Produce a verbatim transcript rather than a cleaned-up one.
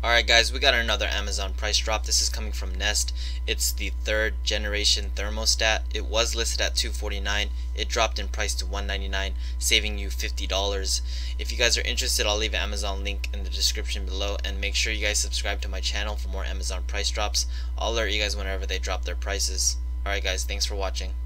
Alright guys, we got another Amazon price drop. This is coming from Nest. It's the third generation thermostat. It was listed at two forty-nine. It dropped in price to one ninety-nine, saving you fifty dollars. If you guys are interested, I'll leave an Amazon link in the description below, and make sure you guys subscribe to my channel for more Amazon price drops. I'll alert you guys whenever they drop their prices. Alright guys, thanks for watching.